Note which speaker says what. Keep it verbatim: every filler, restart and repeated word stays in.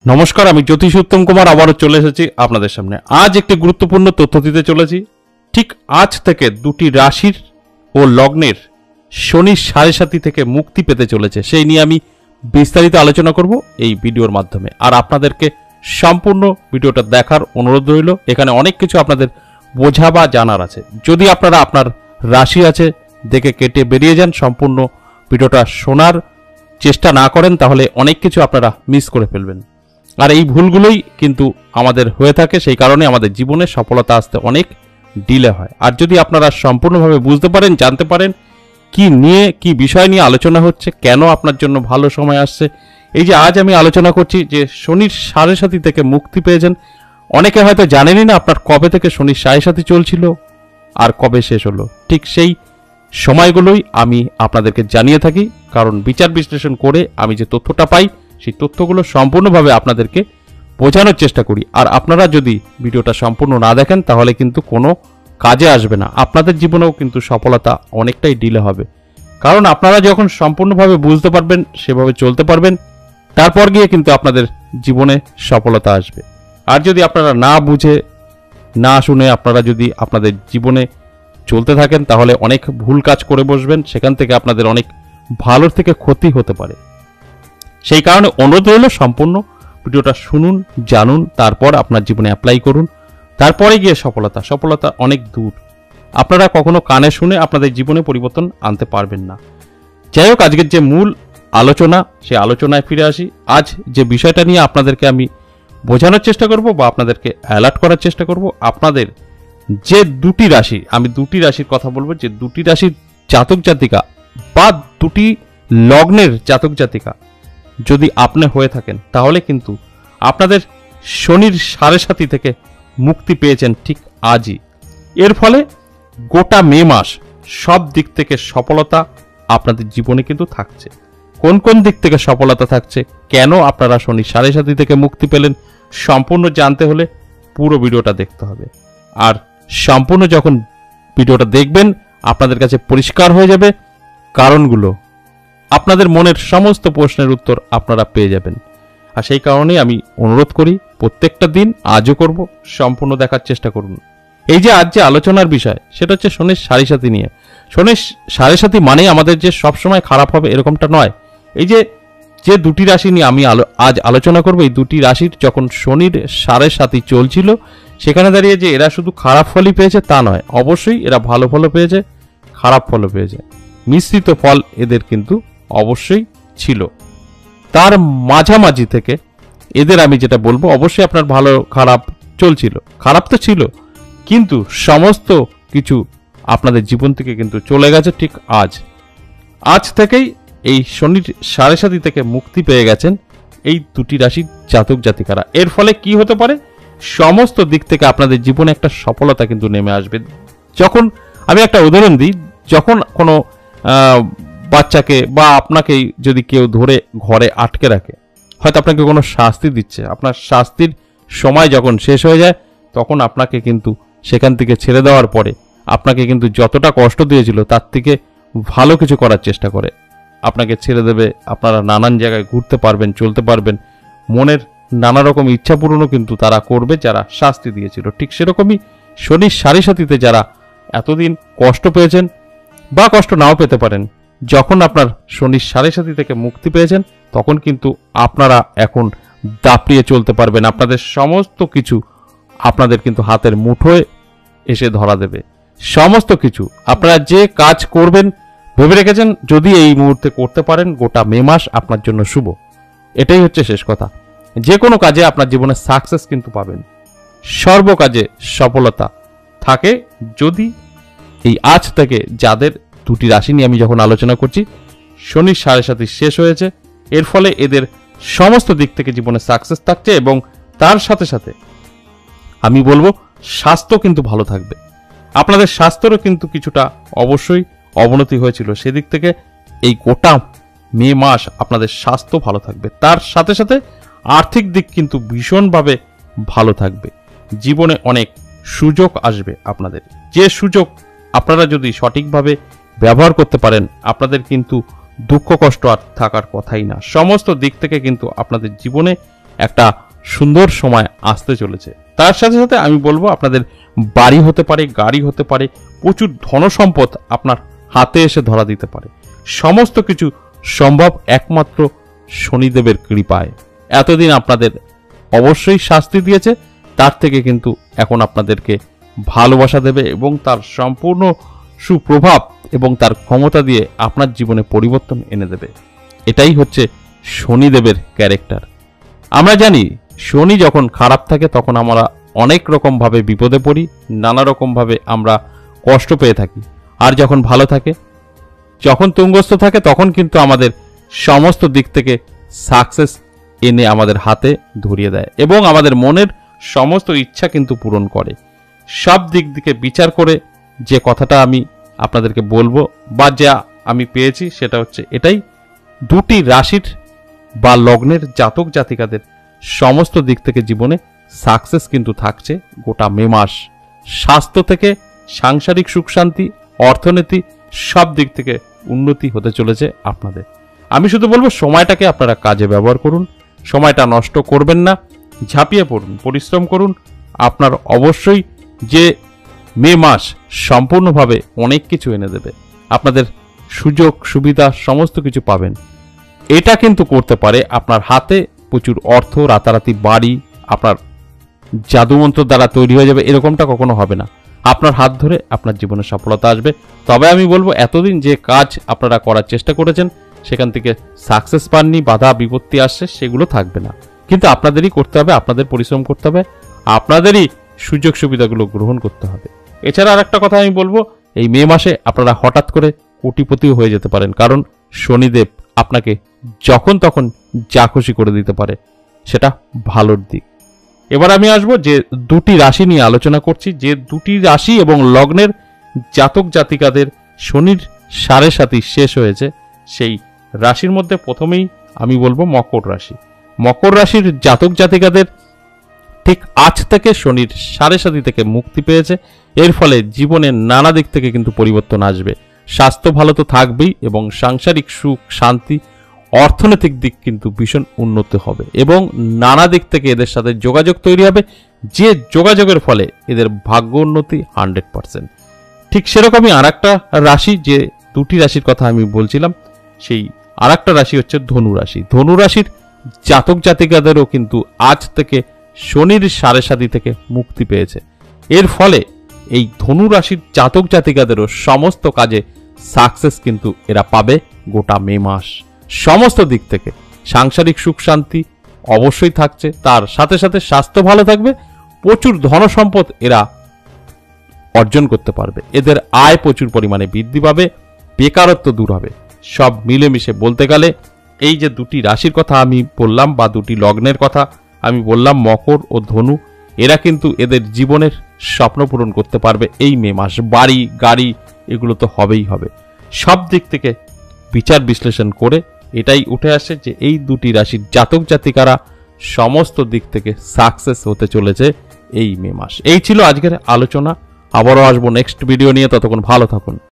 Speaker 1: নমস্কার, আমি জ্যোতিষ উত্তম কুমার আবারও চলে এসেছি আপনাদের সামনে। আজ একটি গুরুত্বপূর্ণ তথ্য দিতে চলেছি। ঠিক আজ থেকে দুটি রাশির ও লগ্নের শনির সাড়ে সাতি থেকে মুক্তি পেতে চলেছে, সেই নিয়ে আমি বিস্তারিত আলোচনা করব এই ভিডিওর মাধ্যমে। আর আপনাদেরকে সম্পূর্ণ ভিডিওটা দেখার অনুরোধ রইল। এখানে অনেক কিছু আপনাদের বোঝা বা জানার আছে। যদি আপনারা আপনার রাশি আছে দেখে কেটে বেরিয়ে যান, সম্পূর্ণ ভিডিওটা শোনার চেষ্টা না করেন, তাহলে অনেক কিছু আপনারা মিস করে ফেলবেন। আর এই ভুলগুলোই কিন্তু আমাদের হয়ে থাকে, সেই কারণে আমাদের জীবনে সফলতা আসতে অনেক ডিলে হয়। আর যদি আপনারা সম্পূর্ণভাবে বুঝতে পারেন, জানতে পারেন কি নিয়ে কি বিষয় নিয়ে আলোচনা হচ্ছে, কেন আপনার জন্য ভালো সময় আসছে। এই যে আজ আমি আলোচনা করছি যে শনির সাড়ে সাতি থেকে মুক্তি পেয়েছেন, অনেকে হয়তো জানেনই না আপনার কবে থেকে শনির সাড়ে সাতি চলছিল আর কবে শেষ হলো। ঠিক সেই সময়গুলোই আমি আপনাদেরকে জানিয়ে থাকি, কারণ বিচার বিশ্লেষণ করে আমি যে তথ্যটা পাই সেই তথ্যগুলো সম্পূর্ণভাবে আপনাদেরকে বোঝানোর চেষ্টা করি। আর আপনারা যদি ভিডিওটা সম্পূর্ণ না দেখেন তাহলে কিন্তু কোনো কাজে আসবে না, আপনাদের জীবনেও কিন্তু সফলতা অনেকটাই ডিলে হবে। কারণ আপনারা যখন সম্পূর্ণভাবে বুঝতে পারবেন, সেভাবে চলতে পারবেন, তারপর গিয়ে কিন্তু আপনাদের জীবনে সফলতা আসবে। আর যদি আপনারা না বুঝে না শুনে আপনারা যদি আপনাদের জীবনে চলতে থাকেন, তাহলে অনেক ভুল কাজ করে বসবেন, সেখান থেকে আপনাদের অনেক ভালোর থেকে ক্ষতি হতে পারে। সেই কারণে অনুরোধ রইল, সম্পূর্ণ ভিডিওটা শুনুন, জানুন, তারপর আপনার জীবনে অ্যাপ্লাই করুন, তারপরে গিয়ে সফলতা সফলতা অনেক দূর। আপনারা কখনো কানে শুনে আপনাদের জীবনে পরিবর্তন আনতে পারবেন না। যাই হোক, আজকের যে মূল আলোচনা, সেই আলোচনায় ফিরে আসি। আজ যে বিষয়টা নিয়ে আপনাদেরকে আমি বোঝানোর চেষ্টা করব বা আপনাদেরকে অ্যালার্ট করার চেষ্টা করব, আপনাদের যে দুটি রাশি, আমি দুটি রাশির কথা বলবো, যে দুটি রাশির জাতক জাতিকা বা দুটি লগ্নের জাতক জাতিকা যদি আপনি হয়ে থাকেন, তাহলে কিন্তু আপনাদের শনির সাড়ে সাতি থেকে মুক্তি পেয়েছেন ঠিক আজই। এর ফলে গোটা মে মাস সব দিক থেকে সফলতা আপনাদের জীবনে কিন্তু থাকছে। কোন কোন দিক থেকে সফলতা থাকছে, কেন আপনারা শনির সাড়ে সাতি থেকে মুক্তি পেলেন, সম্পূর্ণ জানতে হলে পুরো ভিডিওটা দেখতে হবে। আর সম্পূর্ণ যখন ভিডিওটা দেখবেন, আপনাদের কাছে পরিষ্কার হয়ে যাবে কারণগুলো, আপনাদের মনের সমস্ত প্রশ্নের উত্তর আপনারা পেয়ে যাবেন। আর সেই কারণেই আমি অনুরোধ করি, প্রত্যেকটা দিন আজও করব, সম্পূর্ণ দেখার চেষ্টা করুন। এই যে আজ যে আলোচনার বিষয়, সেটা হচ্ছে শনির সাড়ে সাতি নিয়ে। শনির সাড়ে সাতি মানে আমাদের যে সবসময় খারাপ হবে এরকমটা নয়। এই যে যে দুটি রাশি নিয়ে আমি আলো আজ আলোচনা করব, এই দুটি রাশির যখন শনির সাড়ে সাতি চলছিল, সেখানে দাঁড়িয়ে যে এরা শুধু খারাপ ফলই পেয়েছে তা নয়, অবশ্যই এরা ভালো ফলও পেয়েছে, খারাপ ফলও পেয়েছে, মিশ্রিত ফল এদের কিন্তু অবশ্যই ছিল। তার মাঝামাঝি থেকে এদের আমি যেটা বলবো, অবশ্যই আপনার ভালো খারাপ চলছিল, খারাপ তো ছিল, কিন্তু সমস্ত কিছু আপনাদের জীবন থেকে কিন্তু চলে গেছে ঠিক আজ। আজ থেকেই এই শনির সাড়ে সাতি থেকে মুক্তি পেয়ে গেছেন এই দুটি রাশির জাতক জাতিকারা। এর ফলে কি হতে পারে, সমস্ত দিক থেকে আপনাদের জীবনে একটা সফলতা কিন্তু নেমে আসবে। যখন আমি একটা উদাহরণ দিই, যখন কোনো বাচ্চাকে বা আপনাকেই যদি কেউ ধরে ঘরে আটকে রাখে, হয়তো আপনাকে কোনো শাস্তি দিচ্ছে, আপনার শাস্তির সময় যখন শেষ হয়ে যায়, তখন আপনাকে কিন্তু সেখান থেকে ছেড়ে দেওয়ার পরে আপনাকে কিন্তু যতটা কষ্ট দিয়েছিল তার থেকে ভালো কিছু করার চেষ্টা করে, আপনাকে ছেড়ে দেবে, আপনারা নানান জায়গায় ঘুরতে পারবেন, চলতে পারবেন, মনের নানা রকম ইচ্ছা পূরণও কিন্তু তারা করবে যারা শাস্তি দিয়েছিল। ঠিক সেরকমই শনির সাড়ে সাতিতে যারা এতদিন কষ্ট পেয়েছেন বা কষ্ট নাও পেতে পারেন, যখন আপনার শনির সাড়ে সাতি থেকে মুক্তি পেয়েছেন, তখন কিন্তু আপনারা এখন দাপড়িয়ে চলতে পারবেন। আপনাদের সমস্ত কিছু আপনাদের কিন্তু হাতের মুঠোয় এসে ধরা দেবে। সমস্ত কিছু আপনারা যে কাজ করবেন ভেবে রেখেছেন, যদি এই মুহূর্তে করতে পারেন, গোটা মে মাস আপনার জন্য শুভ। এটাই হচ্ছে শেষ কথা। যে কোনো কাজে আপনার জীবনে সাকসেস কিন্তু পাবেন, সর্ব কাজে সফলতা থাকে। যদি এই আজ থেকে যাদের দুটি রাশি নিয়ে আমি যখন আলোচনা করছি, শনির সাড়ে সাতি শেষ হয়েছে, এর ফলে এদের সমস্ত দিক থেকে জীবনে সাকসেস থাকছে, এবং তার সাথে সাথে আমি বলবো স্বাস্থ্য কিন্তু ভালো থাকবে। আপনাদের স্বাস্থ্যেরও কিন্তু কিছুটা অবশ্যই অবনতি হয়েছিল, সেদিক থেকে এই গোটা মে মাস আপনাদের স্বাস্থ্য ভালো থাকবে। তার সাথে সাথে আর্থিক দিক কিন্তু ভীষণভাবে ভালো থাকবে। জীবনে অনেক সুযোগ আসবে আপনাদের, যে সুযোগ আপনারা যদি সঠিকভাবে ব্যবহার করতে পারেন, আপনাদের কিন্তু দুঃখ কষ্ট আর থাকার কথাই না। সমস্ত দিক থেকে কিন্তু আপনাদের জীবনে একটা সুন্দর সময় আসতে চলেছে। তার সাথে সাথে আমি বলবো আপনাদের বাড়ি হতে পারে, গাড়ি হতে পারে, প্রচুর ধনসম্পদ আপনার হাতে এসে ধরা দিতে পারে। সমস্ত কিছু সম্ভব একমাত্র শনিদেবের কৃপায়। এতদিন আপনাদের অবশ্যই শাস্তি দিয়েছে, তার থেকে কিন্তু এখন আপনাদেরকে ভালোবাসা দেবে এবং তার সম্পূর্ণ সুপ্রভাব এবং তার ক্ষমতা দিয়ে আপনার জীবনে পরিবর্তন এনে দেবে। এটাই হচ্ছে শনিদেবের ক্যারেক্টার। আমরা জানি শনি যখন খারাপ থাকে তখন আমরা অনেক রকমভাবে বিপদে পড়ি, নানা রকমভাবে আমরা কষ্ট পেয়ে থাকি। আর যখন ভালো থাকে, যখন তুঙ্গস্থ থাকে, তখন কিন্তু আমাদের সমস্ত দিক থেকে সাকসেস এনে আমাদের হাতে ধরিয়ে দেয় এবং আমাদের মনের সমস্ত ইচ্ছা কিন্তু পূরণ করে। সব দিক দিকে বিচার করে যে কথাটা আমি আপনাদেরকে বলবো বা যা আমি পেয়েছি সেটা হচ্ছে এটাই, দুটি রাশির বা লগ্নের জাতক জাতিকাদের সমস্ত দিক থেকে জীবনে সাকসেস কিন্তু থাকছে গোটা মে মাস। স্বাস্থ্য থেকে সাংসারিক সুখ শান্তি, অর্থনীতি, সব দিক থেকে উন্নতি হতে চলেছে আপনাদের। আমি শুধু বলবো সময়টাকে আপনারা কাজে ব্যবহার করুন, সময়টা নষ্ট করবেন না, ঝাঁপিয়ে পড়ুন, পরিশ্রম করুন। আপনার অবশ্যই যে মে মাস সম্পূর্ণভাবে অনেক কিছু এনে দেবে, আপনাদের সুযোগ সুবিধা সমস্ত কিছু পাবেন। এটা কিন্তু করতে পারে আপনার হাতে প্রচুর অর্থ, রাতারাতি বাড়ি আপনার জাদুমন্ত্র দ্বারা তৈরি হয়ে যাবে, এরকমটা কখনো হবে না। আপনার হাত ধরে আপনার জীবনে সফলতা আসবে। তবে আমি বলবো এতদিন যে কাজ আপনারা করার চেষ্টা করেছেন সেখান থেকে সাকসেস পাননি, বাধা বিপত্তি আসছে, সেগুলো থাকবে না। কিন্তু আপনাদেরই করতে হবে, আপনাদের পরিশ্রম করতে হবে, আপনাদেরই সুযোগ সুবিধাগুলো গ্রহণ করতে হবে। এছাড়া আর একটা কথা আমি বলবো, এই মে মাসে আপনারা হঠাৎ করে কোটিপতিও হয়ে যেতে পারেন, কারণ শনিদেব আপনাকে যখন তখন যা খুশি করে দিতে পারে, সেটা ভালোর দিক। এবার আমি আসবো যে দুটি রাশি নিয়ে আলোচনা করছি, যে দুটি রাশি এবং লগ্নের জাতক জাতিকাদের শনির সাড়ে সাতি শেষ হয়েছে। সেই রাশির মধ্যে প্রথমেই আমি বলবো মকর রাশি। মকর রাশির জাতক জাতিকাদের ঠিক আজ থেকে শনির সাড়ে সাতি থেকে মুক্তি পেয়েছে। এর ফলে জীবনের নানা দিক থেকে কিন্তু পরিবর্তন আসবে। স্বাস্থ্য ভালো তো থাকবেই এবং সাংসারিক সুখ শান্তি, অর্থনৈতিক দিক কিন্তু ভীষণ উন্নতি হবে এবং নানা দিক থেকে এদের সাথে যোগাযোগ তৈরি হবে, যে যোগাযোগের ফলে এদের ভাগ্য উন্নতি হান্ড্রেড পার্সেন্ট। ঠিক সেরকমই আর একটা রাশি, যে দুটি রাশির কথা আমি বলছিলাম, সেই আর একটা রাশি হচ্ছে ধনু রাশি। ধনু রাশির জাতক জাতিকাদেরও কিন্তু আজ থেকে শনির সাড়ে সাতি থেকে মুক্তি পেয়েছে। এর ফলে এই ধনু রাশির জাতক জাতিকাদেরও সমস্ত কাজে সাকসেস কিন্তু এরা পাবে গোটা মে মাস। সমস্ত দিক থেকে সাংসারিক সুখ শান্তি অবশ্যই থাকছে, তার সাথে সাথে স্বাস্থ্য ভালো থাকবে, প্রচুর ধনসম্পদ এরা অর্জন করতে পারবে, এদের আয় প্রচুর পরিমাণে বৃদ্ধি পাবে, বেকারত্ব দূর হবে। সব মিলেমিশে বলতে গেলে এই যে দুটি রাশির কথা আমি বললাম বা দুটি লগ্নের কথা আমি বললাম, মকর ও ধনু, এরা কিন্তু এদের জীবনের স্বপ্ন পূরণ করতে পারবে এই মে মাস। বাড়ি গাড়ি এগুলো তো হবেই হবে। সব দিক থেকে বিচার বিশ্লেষণ করে এটাই উঠে আসে যে এই দুটি রাশির জাতক জাতিকারা সমস্ত দিক থেকে সাকসেস হতে চলেছে এই মে মাস। এই ছিল আজকের আলোচনা। আবারও আসবো নেক্সট ভিডিও নিয়ে, ততক্ষণ ভালো থাকুন।